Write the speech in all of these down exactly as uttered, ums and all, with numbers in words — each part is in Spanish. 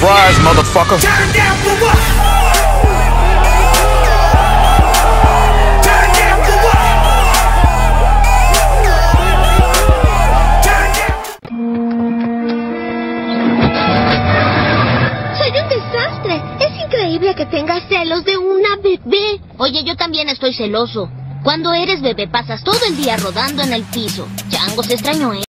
Surprise, motherfucker. Turn down for what? Turn down for what? Turn down. Soy un desastre. Es increíble que tengas celos de una bebé. Oye, yo también estoy celoso. Cuando eres bebé pasas todo el día rodando en el piso. Chango se extrañó, ¿eh?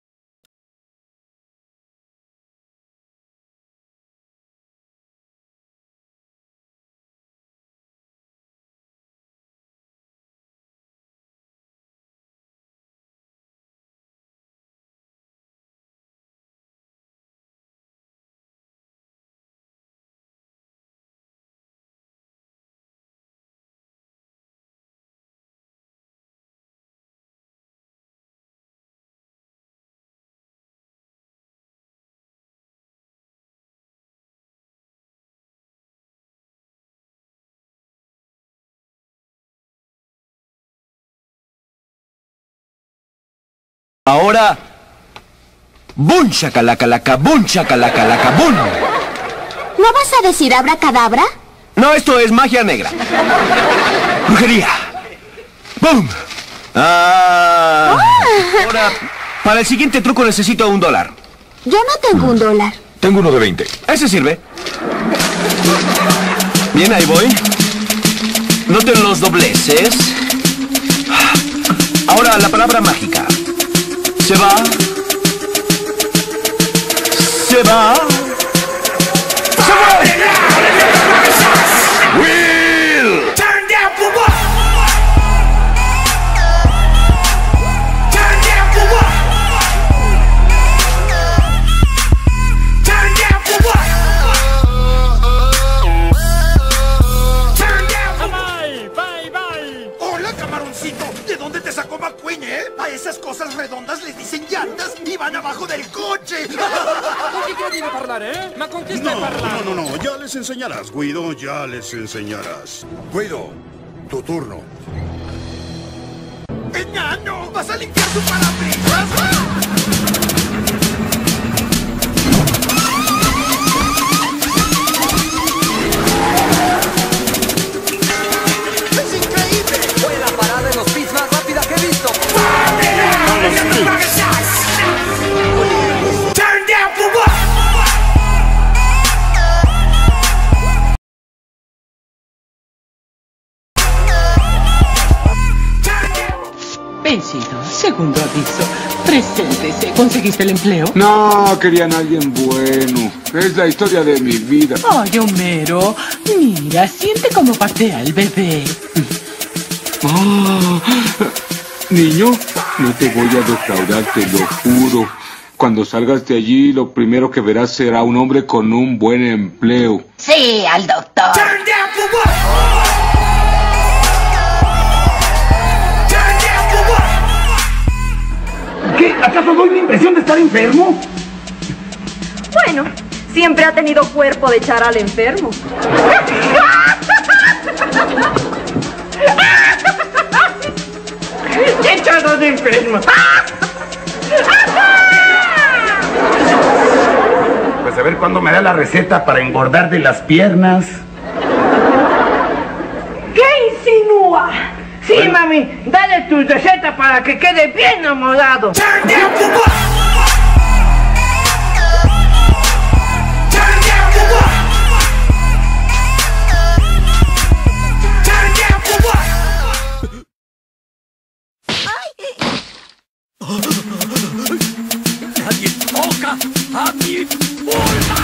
Ahora, ¡bum shakalaka, bum shakalaka, bum! ¿No vas a decir abracadabra? No, esto es magia negra. Brujería. ¡Bum! Ah, ahora, para el siguiente truco necesito un dólar. Yo no tengo un dólar. Tengo uno de veinte. Ese sirve. Bien, ahí voy. Noten los dobleces. Ahora la palabra mágica. Se va. Se va. Se va. Will. Turn down for what? Turn down for what? Turn down for what? Turn down for what? Bye, bye, bye. Hola, camaroncito. ¿De dónde te sacó McQueen, eh? A esas cosas redondas les dicen llantas y van abajo del coche. Che credi di parlare, eh? Ma con chi stai No, parlando? no, no, no, ya les enseñarás, Guido, ya les enseñarás. Guido, tu turno. ¡Enano! ¿Vas a limpiar tu parabrisas? ¡Es increíble! Fue la parada de los pits más rápida que he visto. Turn down for what? Vencido. Segundo aviso. Preséntese. ¿Conseguiste el empleo? No, querían a alguien bueno. Es la historia de mi vida. Ay, Homero. Mira, siente cómo patea el bebé. Ah, niño, no te voy a defraudar, te lo juro. Cuando salgas de allí, lo primero que verás será un hombre con un buen empleo. Sí, al doctor. Turn down for what? ¿Qué? ¿Acaso doy la impresión de estar enfermo? Bueno, siempre ha tenido cuerpo de echar al enfermo. ¡Echado de enfermo! Pues a ver cuándo me da la receta para engordar de las piernas. ¿Qué insinúa? Sí, bueno, mami, dale tu receta para que quede bien enamorado. Turn down for what? Turn down for what? Turn down for what? Nadie toca a mi forma.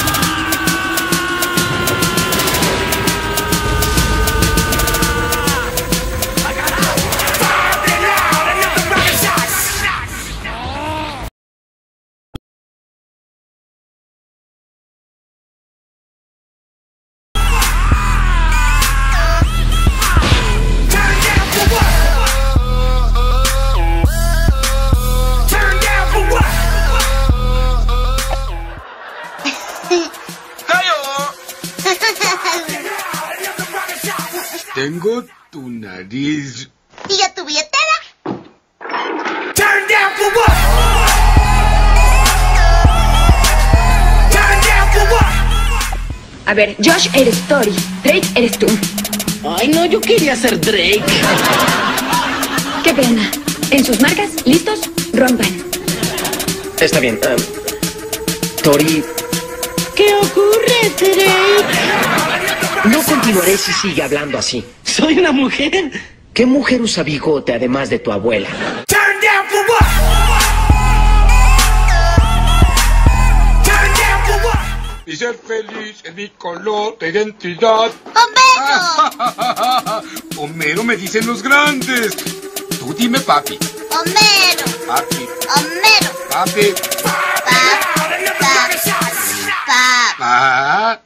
Tengo tu nariz. ¿Y yo tu billetera? Turn down for what? Turn down for what? A ver, Josh eres Tori, Drake eres tú. Ay, no, yo quería ser Drake. Qué pena. En sus marcas, listos, rompan. Está bien. Um, Tori... ¿Qué ocurre, Drake? No continuaré si sigue hablando así. Soy una mujer. ¿Qué mujer usa bigote además de tu abuela? Turn down for what? Turn down for what? Y ser feliz es mi color de identidad. ¡Homero! Homero me dicen los grandes. Tú dime papi. ¡Homero! Papi. ¡Homero! Papi. Pa, pa, pa. Pa.